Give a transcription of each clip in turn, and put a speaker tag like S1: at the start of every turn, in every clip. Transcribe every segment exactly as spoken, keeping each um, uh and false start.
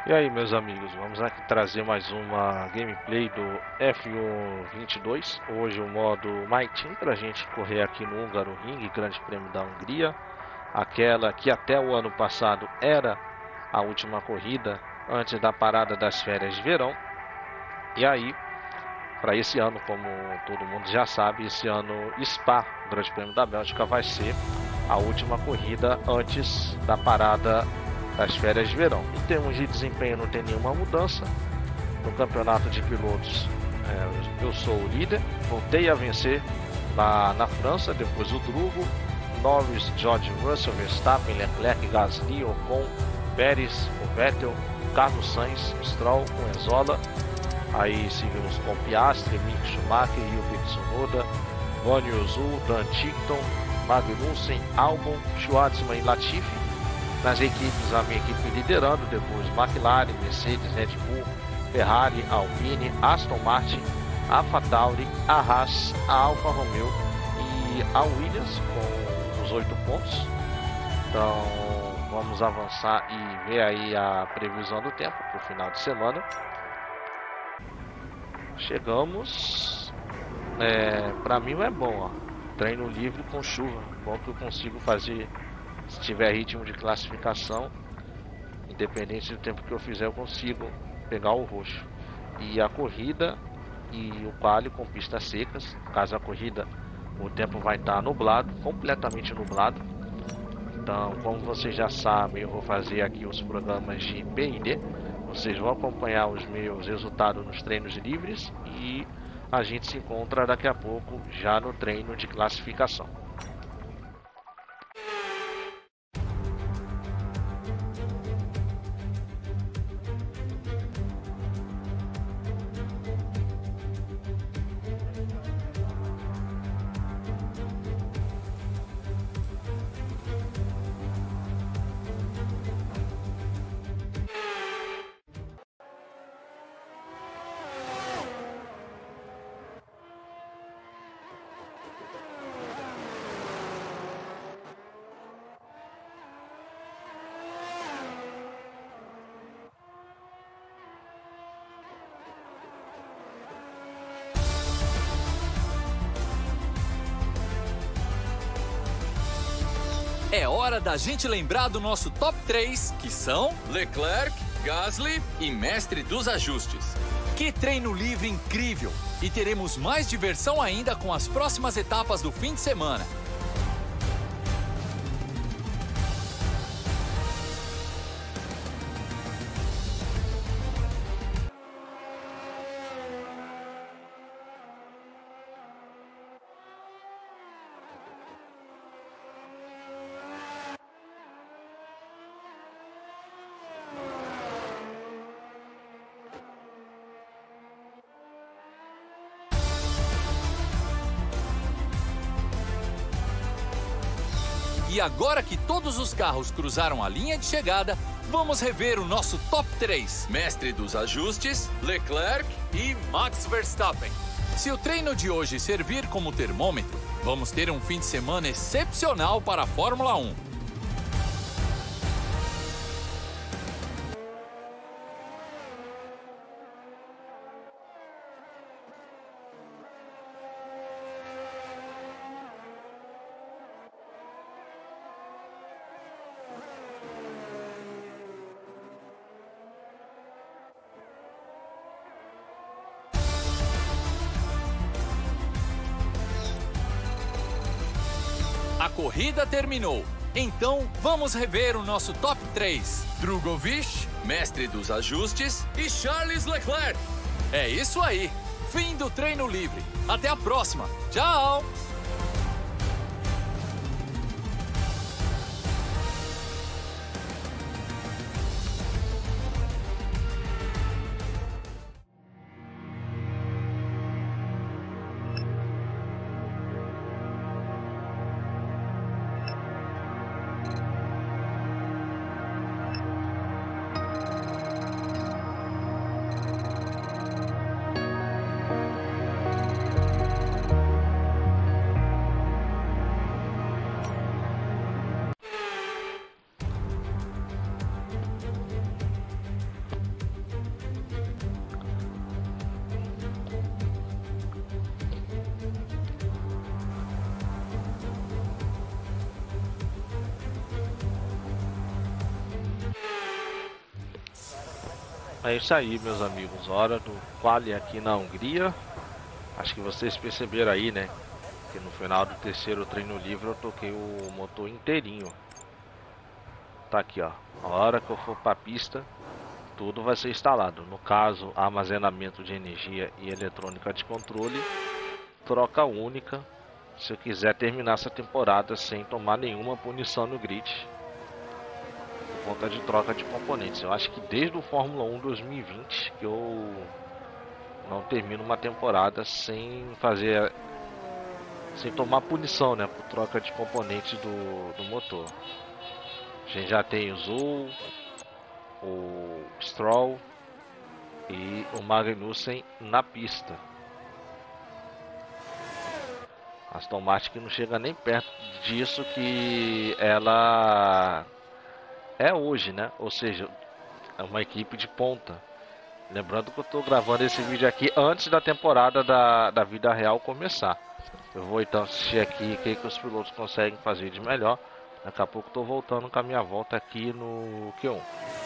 S1: E aí, meus amigos, vamos aqui trazer mais uma gameplay do F um vinte e dois. Hoje o modo My Team, para a gente correr aqui no Húngaro Ring, Grande Prêmio da Hungria. Aquela que até o ano passado era a última corrida antes da parada das férias de verão. E aí, para esse ano, como todo mundo já sabe, esse ano Spa, Grande Prêmio da Bélgica, vai ser a última corrida antes da parada das férias de verão. Em termos de desempenho não tem nenhuma mudança. No campeonato de pilotos é, eu sou o líder, voltei a vencer lá na França, depois o Drugo, Norris, George Russell, Verstappen, Leclerc, Gasly, Ocon, Pérez, o Vettel, Carlos Sainz, Stroll, Enzola. Aí seguimos com Piastri, Mick Schumacher, Yuki Tsunoda, Guan Yu Zhou, Dan Tickton, Magnussen, Albon, Schwartzman e Latifi. Nas equipes, a minha equipe liderando, depois McLaren, Mercedes, Red Bull, Ferrari, Alpine, Aston Martin, AlphaTauri, a Haas, a Alfa Romeo e a Williams com os oito pontos. Então vamos avançar e ver aí a previsão do tempo para o final de semana. Chegamos, é, para mim é bom, ó. Treino livre com chuva, bom que eu consigo fazer. Se tiver ritmo de classificação, independente do tempo que eu fizer, eu consigo pegar o roxo. E a corrida e o quali com pistas secas. Caso a corrida, o tempo vai estar nublado, completamente nublado. Então, como vocês já sabem, eu vou fazer aqui os programas de P I D. Vocês vão acompanhar os meus resultados nos treinos livres e a gente se encontra daqui a pouco já no treino de classificação.
S2: É hora da gente lembrar do nosso top três, que são Leclerc, Gasly e Mestre dos Ajustes. Que treino livre incrível! E teremos mais diversão ainda com as próximas etapas do fim de semana. E agora que todos os carros cruzaram a linha de chegada, vamos rever o nosso top três. Mestre dos Ajustes, Leclerc e Max Verstappen. Se o treino de hoje servir como termômetro, vamos ter um fim de semana excepcional para a Fórmula um. A corrida terminou, então vamos rever o nosso top três. Drugovic, Mestre dos Ajustes e Charles Leclerc. É isso aí, fim do treino livre. Até a próxima, tchau!
S1: É isso aí, meus amigos, hora do quali aqui na Hungria. Acho que vocês perceberam aí, né, que no final do terceiro treino livre eu toquei o motor inteirinho. Tá aqui, ó, a hora que eu for pra pista, tudo vai ser instalado. No caso, armazenamento de energia e eletrônica de controle, troca única, se eu quiser terminar essa temporada sem tomar nenhuma punição no grid. Conta de troca de componentes. Eu acho que desde o Fórmula um dois mil e vinte que eu não termino uma temporada sem fazer, sem tomar punição, né, por troca de componentes do, do motor. A gente já tem o Zul, o Stroll e o Magnussen na pista. A Aston Martin que não chega nem perto disso que ela é hoje, né? Ou seja, é uma equipe de ponta. Lembrando que eu estou gravando esse vídeo aqui antes da temporada da, da vida real começar. Eu vou então assistir aqui o que, que os pilotos conseguem fazer de melhor. Daqui a pouco estou voltando com a minha volta aqui no Q um.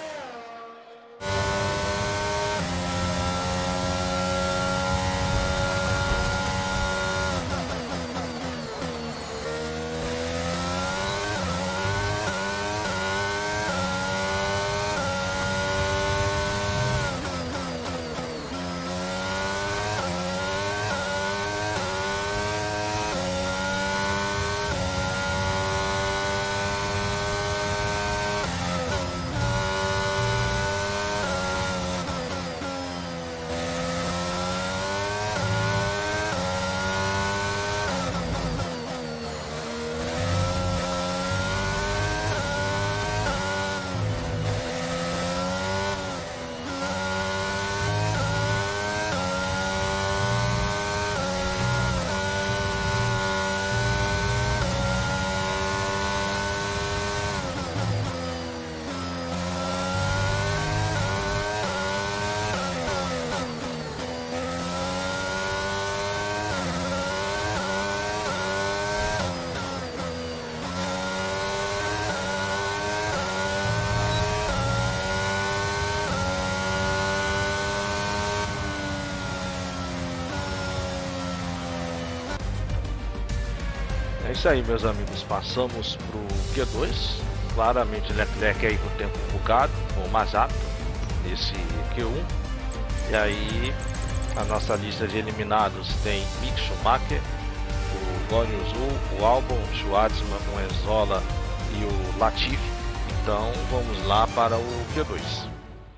S1: É isso aí, meus amigos, passamos pro Q dois. Claramente Leclerc aí com o tempo bugado, ou mais rápido nesse Q um. E aí a nossa lista de eliminados tem Mick Schumacher, o Guanyu Zhou, o Albon, o Schwartzman, o Enzola e o Latifi. Então vamos lá para o Q dois.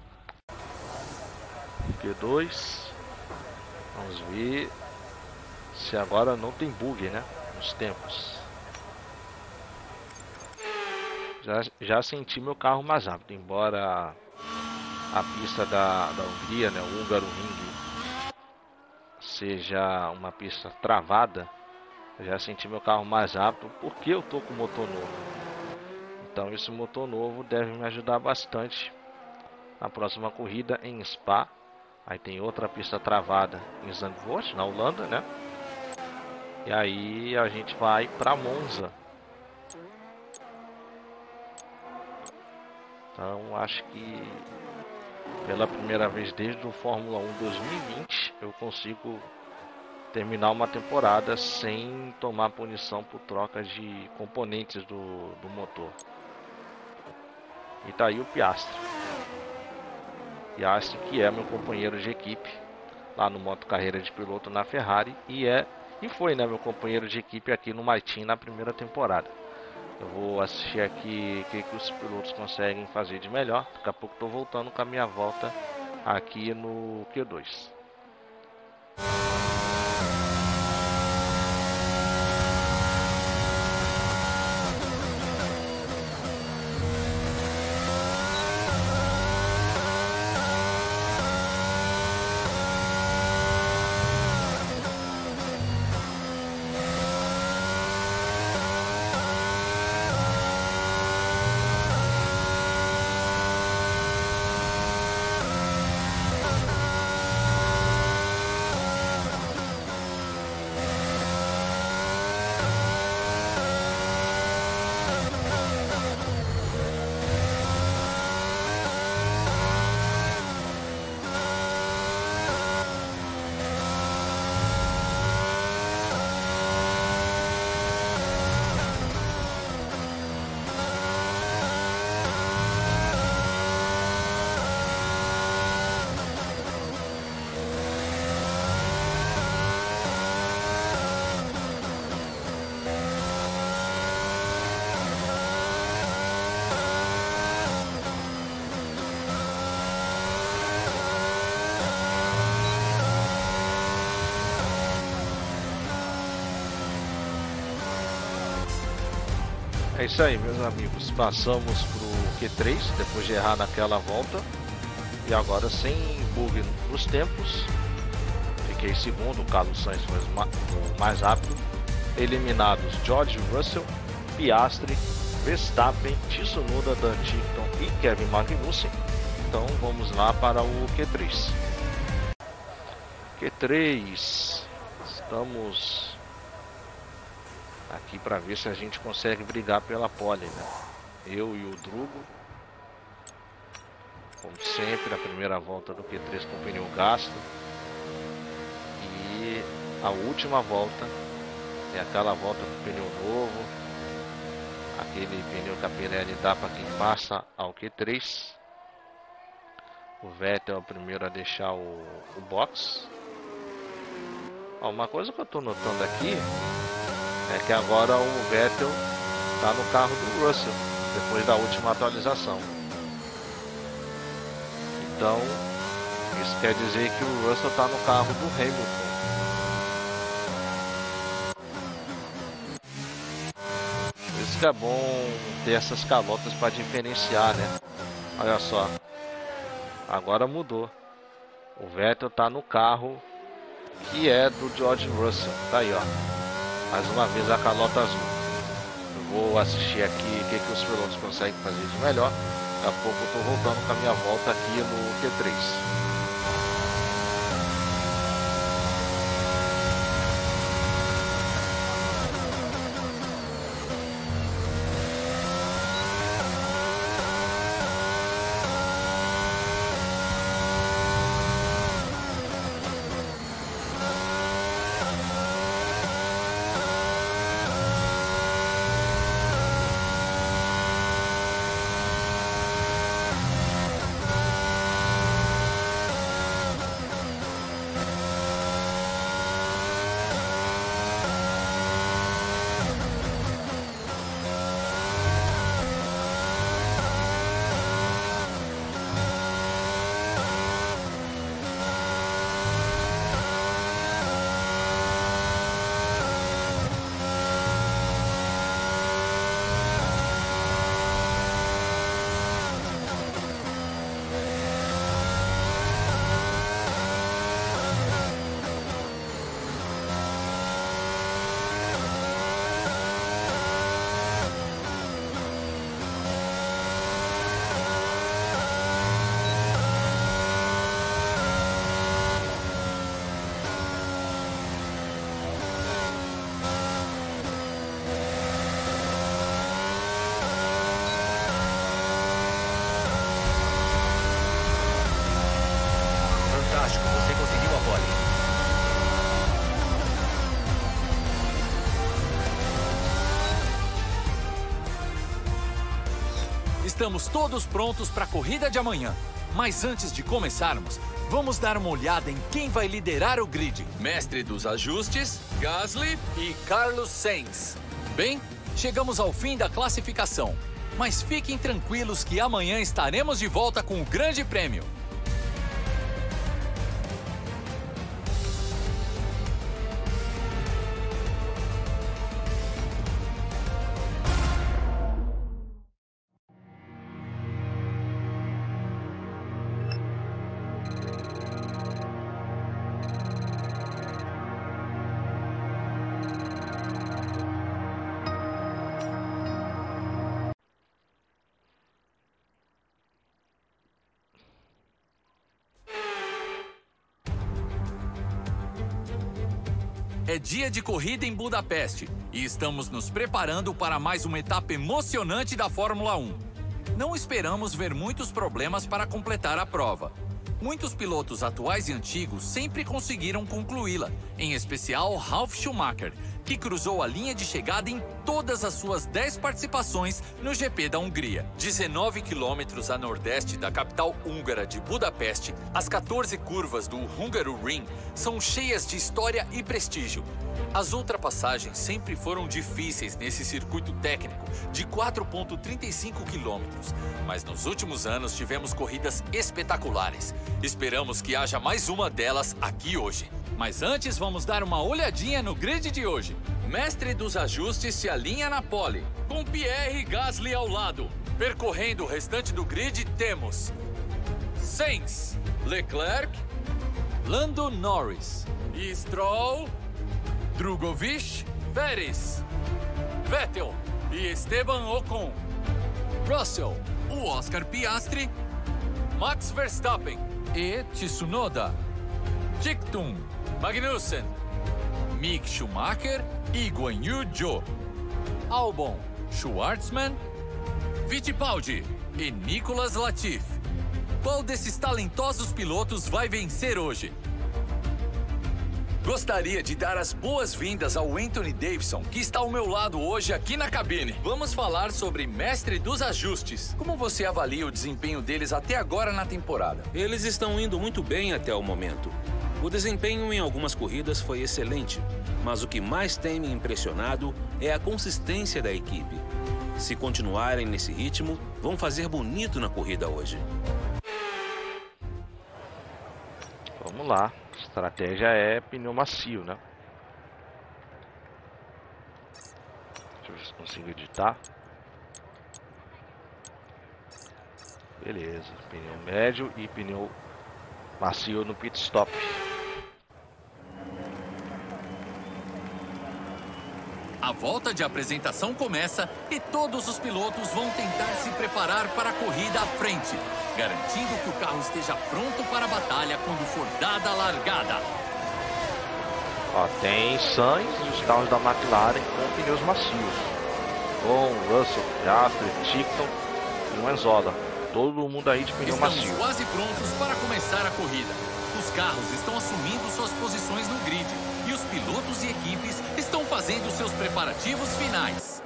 S1: Q dois, vamos ver se agora não tem bug, né? Os tempos. Já, já senti meu carro mais rápido, embora a pista da, da Hungria, né, o Húngaro Ring, seja uma pista travada. Já senti meu carro mais rápido porque eu tô com motor novo. Então esse motor novo deve me ajudar bastante na próxima corrida em Spa. Aí tem outra pista travada em Zandvoort, na Holanda, né? E aí a gente vai para Monza. Então acho que pela primeira vez desde o Fórmula um dois mil e vinte eu consigo terminar uma temporada sem tomar punição por troca de componentes do, do motor. E tá aí o Piastri. Piastri que é meu companheiro de equipe lá no Moto Carreira de Piloto na Ferrari e é E foi, né, meu companheiro de equipe aqui no Maitin na primeira temporada. Eu vou assistir aqui o que, que os pilotos conseguem fazer de melhor. Daqui a pouco estou voltando com a minha volta aqui no Q dois. É isso aí, meus amigos. Passamos pro Q três depois de errar naquela volta. E agora sem bug nos tempos. Fiquei segundo, o Carlos Sainz foi o mais rápido. Eliminados George Russell, Piastri, Verstappen, Tsunoda, Dan Tickton e Kevin Magnussen. Então vamos lá para o Q três. Q três. Estamos aqui para ver se a gente consegue brigar pela pole, né? Eu e o Drugo. Como sempre, a primeira volta do Q três com pneu gasto. E a última volta é aquela volta com pneu novo. Aquele pneu que a Pirelli dá para quem passa ao Q três. O Vettel é o primeiro a deixar o, o box. Ó, uma coisa que eu estou notando aqui é que agora o Vettel está no carro do Russell, depois da última atualização. Então, isso quer dizer que o Russell está no carro do Hamilton. Por isso que é bom ter essas calotas para diferenciar, né? Olha só. Agora mudou. O Vettel está no carro que é do George Russell. Tá aí, ó. Mais uma vez a calota azul. Eu vou assistir aqui o que, que os pilotos conseguem fazer de melhor. Daqui a pouco eu tô voltando com a minha volta aqui no Q três.
S3: Você conseguiu a pole.
S2: Estamos todos prontos para a corrida de amanhã. Mas antes de começarmos, vamos dar uma olhada em quem vai liderar o grid. Mestre dos ajustes, Gasly e Carlos Sainz. Bem, chegamos ao fim da classificação. Mas fiquem tranquilos que amanhã estaremos de volta com o Grande Prêmio. É dia de corrida em Budapeste e estamos nos preparando para mais uma etapa emocionante da Fórmula um. Não esperamos ver muitos problemas para completar a prova. Muitos pilotos atuais e antigos sempre conseguiram concluí-la, em especial Ralf Schumacher, que cruzou a linha de chegada em todas as suas dez participações no G P da Hungria. dezenove quilômetros a nordeste da capital húngara de Budapeste, as quatorze curvas do Hungaroring são cheias de história e prestígio. As ultrapassagens sempre foram difíceis nesse circuito técnico de quatro vírgula trinta e cinco quilômetros, mas nos últimos anos tivemos corridas espetaculares. Esperamos que haja mais uma delas aqui hoje. Mas antes vamos dar uma olhadinha no grid de hoje. Mestre dos ajustes se alinha na pole, com Pierre Gasly ao lado. Percorrendo o restante do grid, temos Sainz, Leclerc, Lando Norris, Stroll, Drugovich, Pérez, Vettel e Esteban Ocon. Russell, o Oscar Piastri, Max Verstappen e Tsunoda. Ticktum, Magnussen, Mick Schumacher e Guan Yu Zhou. Albon, Schwartzman, Fittipaldi e Nicolas Latifi. Qual desses talentosos pilotos vai vencer hoje? Gostaria de dar as boas-vindas ao Anthony Davidson, que está ao meu lado hoje aqui na cabine. Vamos falar sobre Mestre dos Ajustes. Como você avalia o desempenho deles até agora na temporada?
S4: Eles estão indo muito bem até o momento. O desempenho em algumas corridas foi excelente, mas o que mais tem me impressionado é a consistência da equipe. Se continuarem nesse ritmo, vão fazer bonito na corrida hoje.
S1: Vamos lá. A estratégia é pneu macio, né? Deixa eu ver se consigo editar. Beleza. Pneu médio e pneu macio no pit stop.
S2: A volta de apresentação começa e todos os pilotos vão tentar se preparar para a corrida à frente, garantindo que o carro esteja pronto para a batalha quando for dada a largada.
S1: Ó, tem Sainz e os carros da McLaren com pneus macios. Com Russell, Piastri, Tickton e o Enzola. Todo mundo aí de pneu
S2: Estamos
S1: macio.
S2: quase prontos para começar a corrida. Os carros estão assumindo suas posições no grid e os pilotos e equipes estão fazendo seus preparativos finais.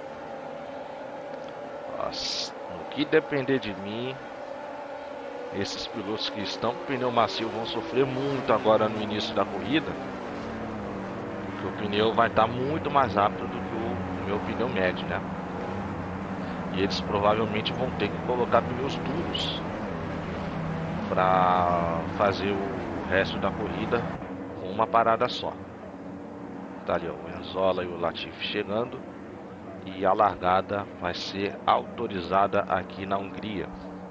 S1: Nossa, no que depender de mim, esses pilotos que estão com pneu macio vão sofrer muito agora no início da corrida, porque o pneu vai estar muito mais rápido do que o meu pneu médio, né? E eles provavelmente vão ter que colocar pneus duros para fazer o resto da corrida com uma parada só. Tá ali, ó, o Enzola e o Latifi chegando, e a largada vai ser autorizada aqui na Hungria.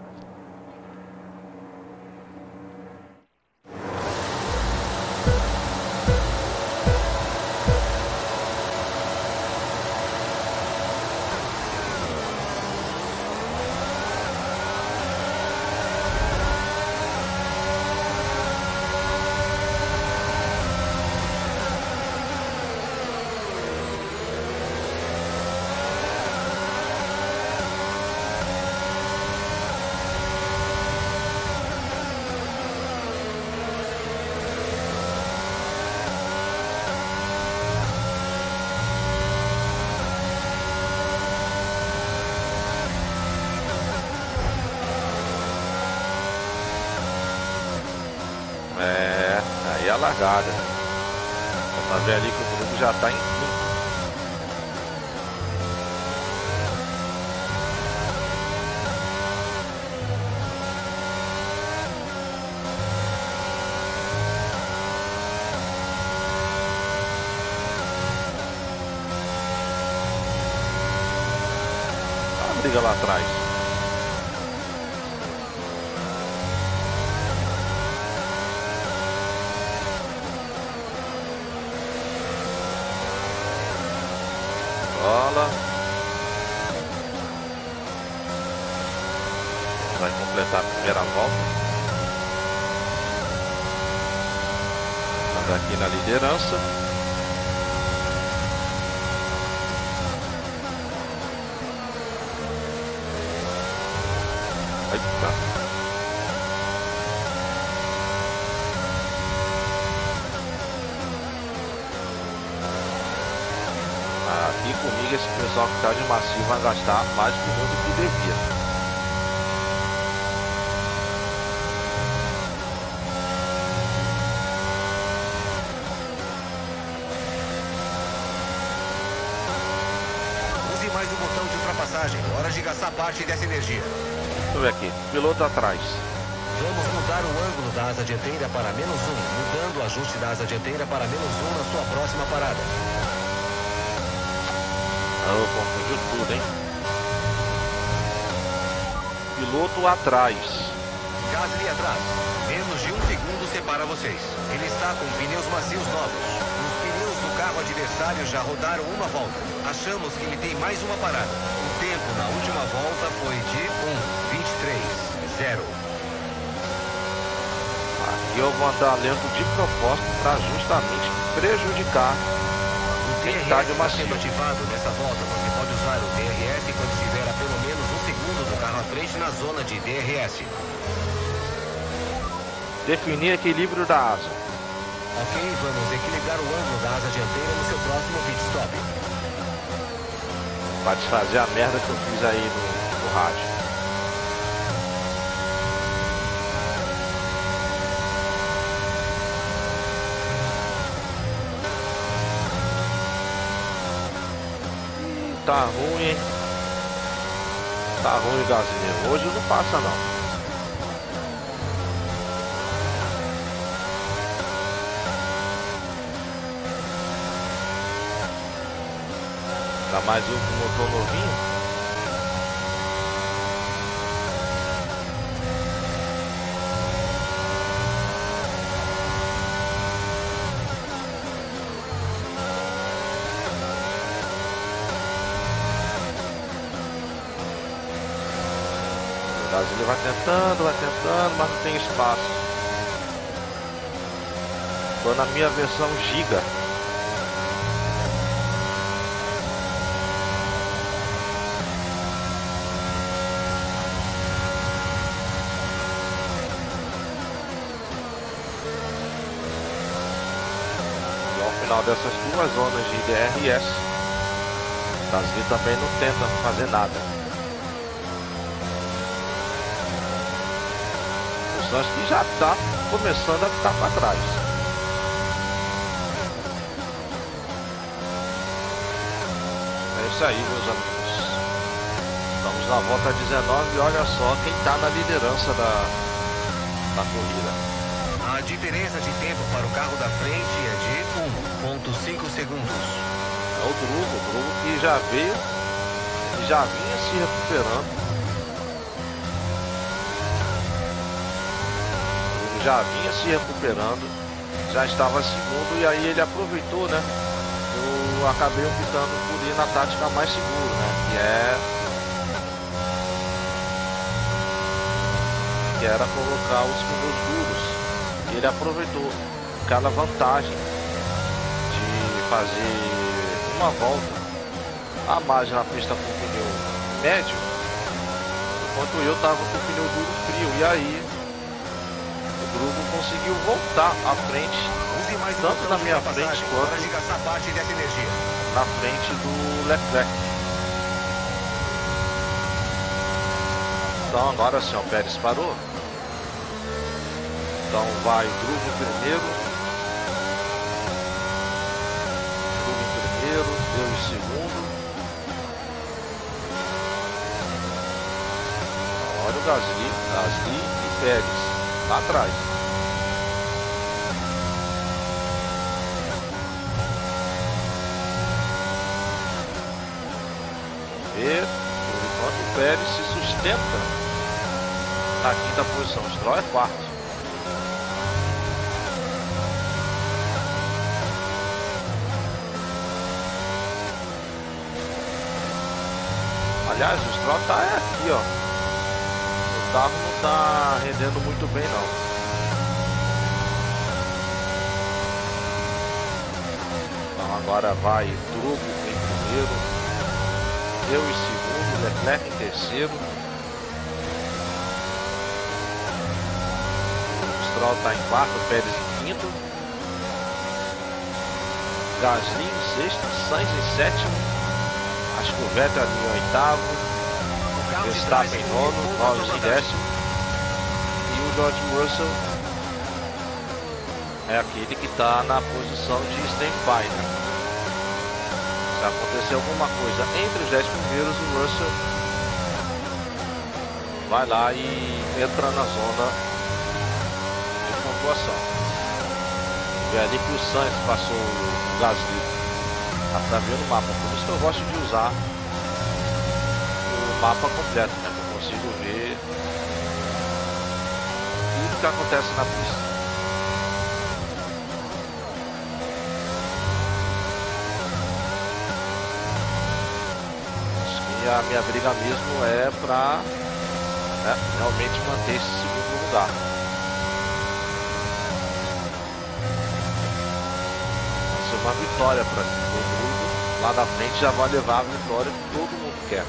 S1: É, aí a largada. Dá pra ver ali que o grupo já tá em quinto. Olha a briga lá atrás. Bola. Vai completar a primeira volta. Mas aqui na liderança. Aí tá. Aqui comigo esse pessoal que está de macio vai gastar mais pneu do que devia.
S3: Use mais o botão de ultrapassagem. Hora de gastar parte dessa energia.
S1: Deixa eu ver aqui. Piloto atrás.
S3: Vamos mudar o ângulo da asa dianteira para menos um. Mudando o ajuste da asa dianteira para menos um na sua próxima parada.
S1: Oh, confundiu tudo, hein? Piloto atrás.
S3: Gasly atrás. Menos de um segundo separa vocês. Ele está com pneus macios novos. Os pneus do carro adversário já rodaram uma volta. Achamos que ele tem mais uma parada. O tempo na última volta foi de um vinte e três zero.
S1: Aqui eu vou andar lento de propósito para justamente prejudicar quem está de macio.
S3: Sendo ativado nessa volta, você pode usar o D R S quando estiver a pelo menos um segundo do carro à frente na zona de D R S.
S1: Definir equilíbrio da asa.
S3: Ok, vamos equilibrar o ângulo da asa dianteira no seu próximo pit stop.
S1: Para desfazer a merda que eu fiz aí no, no rádio. Tá ruim, hein? Tá ruim o Gasly. Hoje não passa não. Ainda mais eu com motor novinho. O Gasly vai tentando, vai tentando, mas não tem espaço. Tô na minha versão Giga. Dessas duas zonas de D R S, o Gasly também não tenta fazer nada. O Sainz que já está começando a ficar para trás. É isso aí, meus amigos. Estamos na volta dezenove e olha só quem está na liderança da, da corrida.
S3: A diferença de tempo para o carro da frente é de um ponto cinco segundos.
S1: É o Drugo, o Drugo que já veio e já vinha se recuperando. Ele já vinha se recuperando, já estava segundo e aí ele aproveitou, né? Eu acabei optando por ir na tática mais segura, né? Que é que era colocar os pneus duros. Ele aproveitou aquela vantagem de fazer uma volta a mais na pista com o pneu médio, enquanto eu estava com o pneu duro frio. E aí o Drugo conseguiu voltar à frente, tanto na minha frente quanto na frente do Leclerc. Então agora sim, o Pérez parou. Então vai Drugo primeiro, Drugo em primeiro, eu em segundo. Olha o Gasly, Gasly e Pérez lá atrás. E enquanto o Pérez se sustenta na quinta posição, o Stroll é quarto. Aliás, o Stroll tá aqui, ó. O carro não tá rendendo muito bem, não. Então agora vai Drugo em primeiro, eu em segundo, Leclerc em terceiro. O Stroll tá em quarto, Pérez em quinto. Gasly em sexto, Sainz em sétimo. Acho que o Vettel ali em oitavo, Verstappen em nono, Norris em décimo. E o George Russell é aquele que está na posição de stand-by, né? Se acontecer alguma coisa entre os dez primeiros, o Russell vai lá e entra na zona de pontuação. E ali que o Sainz passou o Gasly. Dá pra ver no mapa. Por isso que eu gosto de usar o mapa completo, né? Eu consigo ver tudo que acontece na pista. E a minha briga mesmo é pra, né, realmente manter esse segundo lugar. Vai ser uma vitória para todo mundo. Lá na frente já vai levar a vitória que todo mundo quer.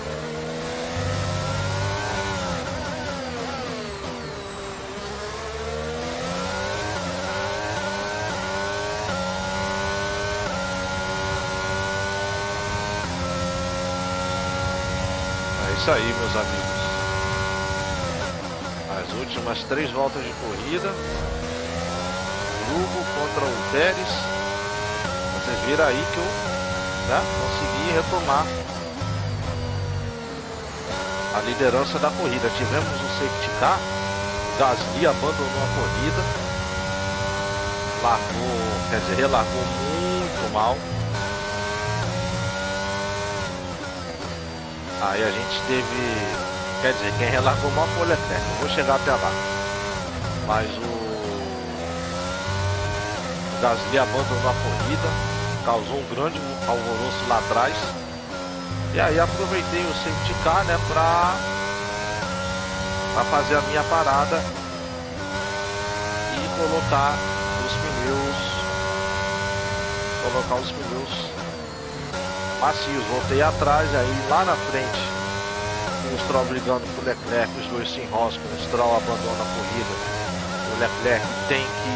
S1: É isso aí, meus amigos. As últimas três voltas de corrida. Grupo contra o Pérez. Vocês viram aí que eu, né, consegui retomar a liderança da corrida. Tivemos um safety car. Gasly abandonou a corrida. Largou, quer dizer, relargou muito mal. Aí a gente teve, quer dizer, quem relargou mal foi o Leclerc. Eu vou chegar até lá. Mas o, o Gasly abandonou a corrida, causou um grande alvoroço lá atrás. E aí aproveitei o safety car, né, pra, pra fazer a minha parada e colocar os pneus, colocar os pneus macios. Voltei atrás, aí lá na frente o Stroll brigando com o Leclerc, os dois se enroscam, o Stroll abandona a corrida, o Leclerc tem que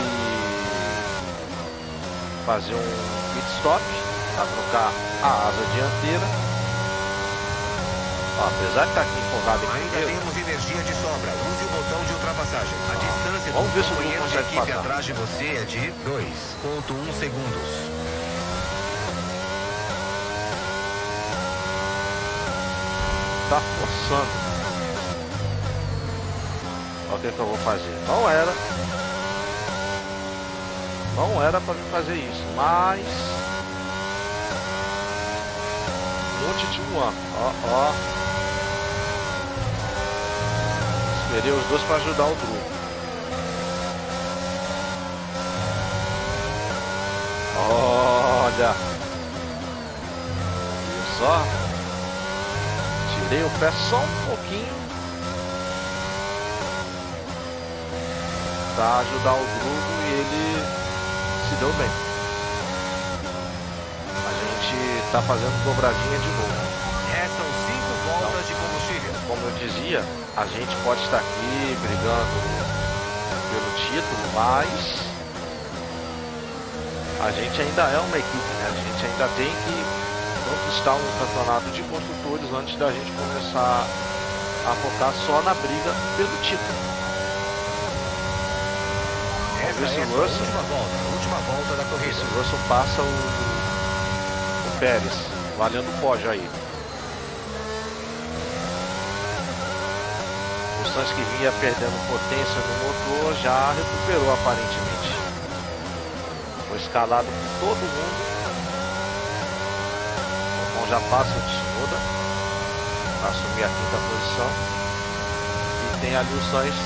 S1: fazer um pit stop para trocar a asa dianteira. Ó, apesar de estar aqui empolgado em
S3: ainda
S1: primeiro,
S3: temos energia de sobra. Use o botão de ultrapassagem. A distância
S1: vamos ver
S3: do
S1: se o Bruno
S3: companheiro de
S1: consegue
S3: equipe
S1: passar.
S3: atrás de você é de dois ponto um segundos.
S1: tá forçando. Olha o que, que eu vou fazer. Não era. Não era para mim fazer isso, mas um monte de um, ó, ó. Esperei os dois para ajudar o Drew. Olha. Viu só? Tirei o pé só um pouquinho para ajudar o Drugo e ele se deu bem. A gente tá fazendo dobradinha de novo.
S3: Restam cinco voltas
S1: então,
S3: de combustível.
S1: como eu dizia, a gente pode estar aqui brigando pelo título, mas a gente ainda é uma equipe, né? A gente ainda tem que conquistar um campeonato de construtores antes da gente começar a focar só na briga pelo título.
S3: Essa é a
S1: Russell,
S3: última volta, a última volta da corrida.
S1: esse Russell passa o, o Pérez, valendo o pódio aí. O Sainz, que vinha perdendo potência no motor, já recuperou aparentemente. Foi escalado por todo mundo. Então já passa o Tsunoda para assumir a quinta posição. E tem ali o Sainz,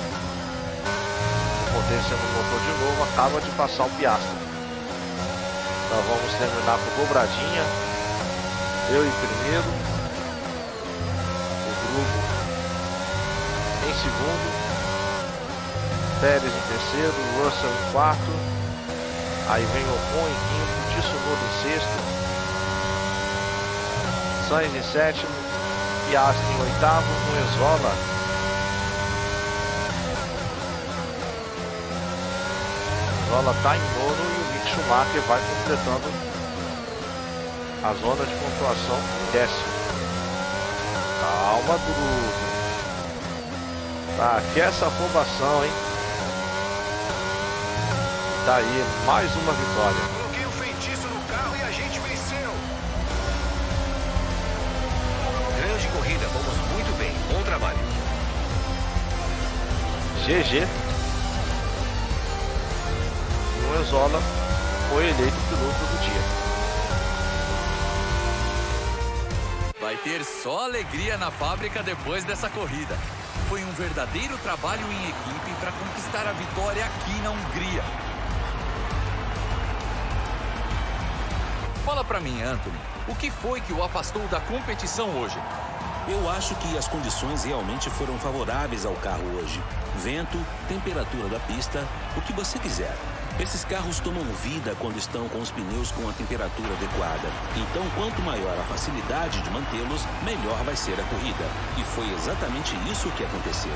S1: potência no motor de novo, acaba de passar o Piastri. Então vamos terminar com dobradinha. Eu em primeiro, o Drugo em segundo, Pérez em terceiro, Russell em quarto, aí vem Ocon em quinto, Tsunoda em sexto, Sainz em sétimo, Piastri em oitavo, Muezola Ela está em nono e o Mick Schumacher vai completando a zona de pontuação em décimo. Calma, Drugo. Tá, que essa afobação, hein? Tá aí, mais uma vitória.
S3: Coloquei o feitiço no carro e a gente venceu. Grande corrida, vamos muito bem. Bom trabalho.
S1: G G. Muezola foi eleito piloto do dia.
S2: Vai ter só alegria na fábrica depois dessa corrida. Foi um verdadeiro trabalho em equipe para conquistar a vitória aqui na Hungria. Fala pra mim, Anthony, o que foi que o afastou da competição hoje?
S4: Eu acho que as condições realmente foram favoráveis ao carro hoje. Vento, temperatura da pista, o que você quiser. Esses carros tomam vida quando estão com os pneus com a temperatura adequada. Então, quanto maior a facilidade de mantê-los, melhor vai ser a corrida. E foi exatamente isso que aconteceu.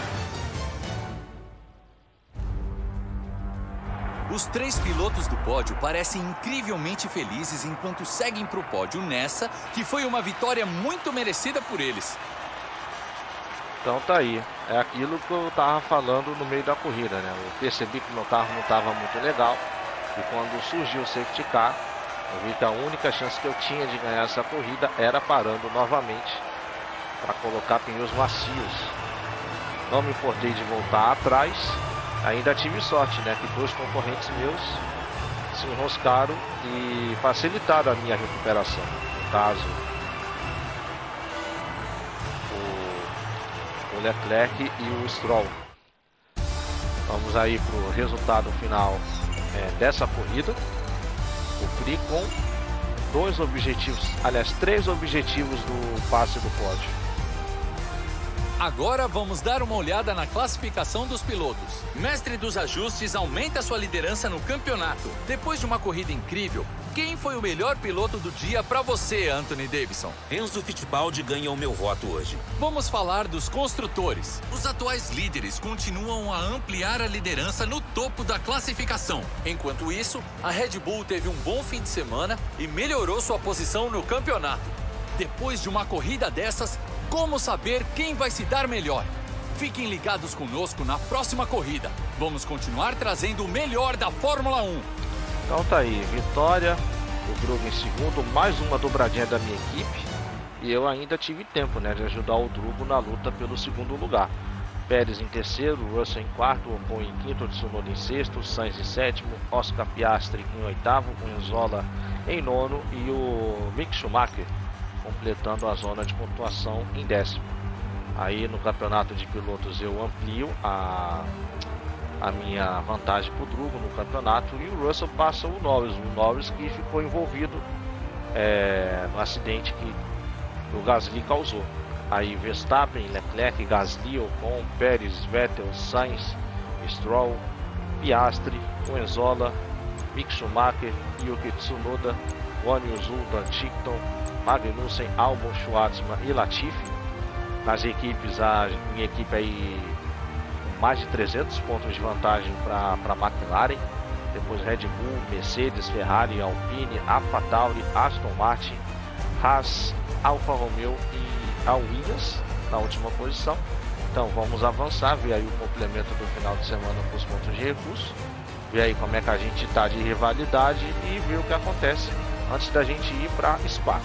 S2: Os três pilotos do pódio parecem incrivelmente felizes enquanto seguem para o pódio nessa, que foi uma vitória muito merecida por eles.
S1: Então tá aí, é aquilo que eu tava falando no meio da corrida, né? Eu percebi que meu carro não estava muito legal e quando surgiu o safety car, eu vi que a única chance que eu tinha de ganhar essa corrida era parando novamente para colocar pneus macios. Não me importei de voltar atrás, ainda tive sorte, né? Que dois concorrentes meus se enroscaram e facilitaram a minha recuperação. No caso, o Leclerc e o Stroll. Vamos aí para o resultado final é, dessa corrida. O Pri com dois objetivos, aliás, três objetivos do passe do pódio.
S2: Agora vamos dar uma olhada na classificação dos pilotos. Mestre dos Ajustes aumenta sua liderança no campeonato. Depois de uma corrida incrível, quem foi o melhor piloto do dia para você, Anthony Davidson?
S4: Enzo Fittipaldi ganha o meu voto hoje.
S2: Vamos falar dos construtores. Os atuais líderes continuam a ampliar a liderança no topo da classificação. Enquanto isso, a Red Bull teve um bom fim de semana e melhorou sua posição no campeonato. Depois de uma corrida dessas, como saber quem vai se dar melhor? Fiquem ligados conosco na próxima corrida. Vamos continuar trazendo o melhor da Fórmula um.
S1: Então tá aí, vitória, o Drugo em segundo, mais uma dobradinha da minha equipe. E eu ainda tive tempo, né, de ajudar o Drugo na luta pelo segundo lugar. Pérez em terceiro, Russell em quarto, Ocon em quinto, Tsunoda em sexto, Sainz em sétimo, Oscar Piastri em oitavo, Enzola em nono e o Mick Schumacher completando a zona de pontuação em décimo. Aí no campeonato de pilotos eu amplio a, a minha vantagem para o Drugo no campeonato e o Russell passa o Norris, o Norris que ficou envolvido é, no acidente que o Gasly causou. Aí Verstappen, Leclerc, Gasly, Ocon, Pérez, Vettel, Sainz, Stroll, Piastri, Enzola, Mick Schumacher, Yuki Tsunoda, Guan Yu Zhou, Dan Tickton, Magnussen, Albon, Schwartzman e Latifi. Nas equipes, a minha equipe aí com mais de trezentos pontos de vantagem para a McLaren. Depois Red Bull, Mercedes, Ferrari, Alpine, AlphaTauri, Aston Martin, Haas, Alfa Romeo e a Williams na última posição. Então vamos avançar, ver aí o complemento do final de semana com os pontos de recurso, ver aí como é que a gente está de rivalidade e ver o que acontece antes da gente ir para Spa.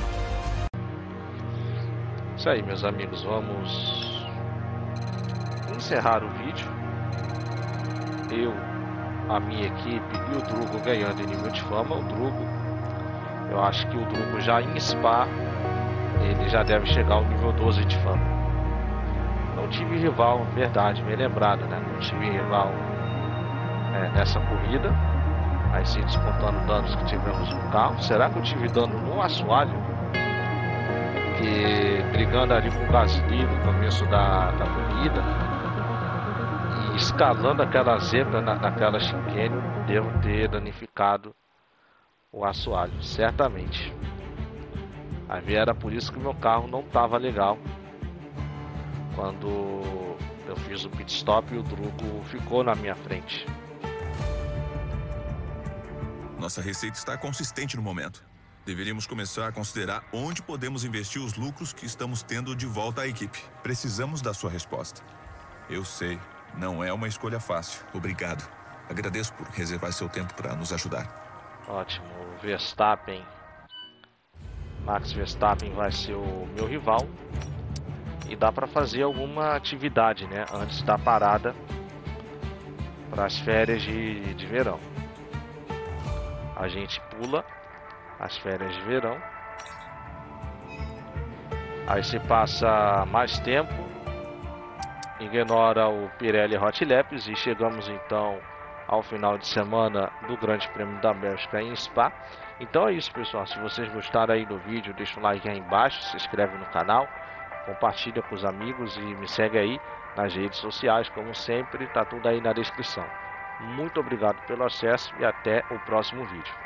S1: Isso aí, meus amigos, vamos encerrar o vídeo. Eu, a minha equipe e o Drugo ganhando em nível de fama. O Drugo, eu acho que o Drugo já em Spa, ele já deve chegar ao nível doze de fama. Não tive rival, verdade, bem lembrado, né? Não tive rival é, nessa corrida. Aí se descontando danos que tivemos no carro. Será que eu tive dano no assoalho? Que brigando ali com o Gasly no começo da, da corrida e escalando aquela zebra na, naquela chicane, devo ter danificado o assoalho, certamente. Aí era por isso que meu carro não estava legal quando eu fiz o pit stop e o Drugo ficou na minha frente.
S5: Nossa receita está consistente no momento. Deveríamos começar a considerar onde podemos investir os lucros que estamos tendo de volta à equipe. Precisamos da sua resposta. Eu sei, não é uma escolha fácil. Obrigado. Agradeço por reservar seu tempo para nos ajudar.
S1: Ótimo. Verstappen. Max Verstappen vai ser o meu rival. E dá para fazer alguma atividade, né? Antes da parada para as férias de, de verão. A gente pula as férias de verão Aí se passa mais tempo, ignora o Pirelli Hot Laps e chegamos então ao final de semana do Grande Prêmio da Bélgica em Spa. Então é isso, pessoal. Se vocês gostaram aí do vídeo, deixa um like aí embaixo, se inscreve no canal, compartilha com os amigos e me segue aí nas redes sociais, como sempre, tá tudo aí na descrição. Muito obrigado pelo acesso e até o próximo vídeo.